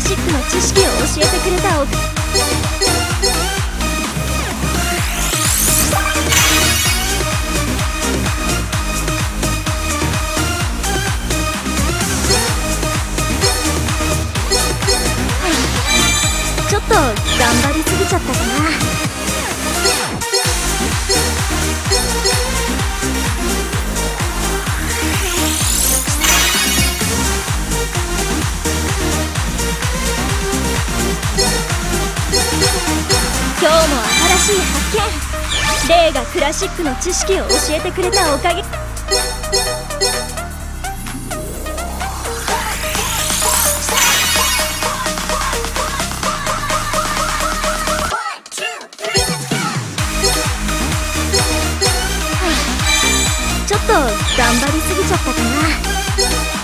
シックの知識を教えてくれたおちょっと頑張りすぎちゃったかな。今日も新しい発見。レイがクラシックの知識を教えてくれたおかげ。ちょっと頑張りすぎちゃったかな。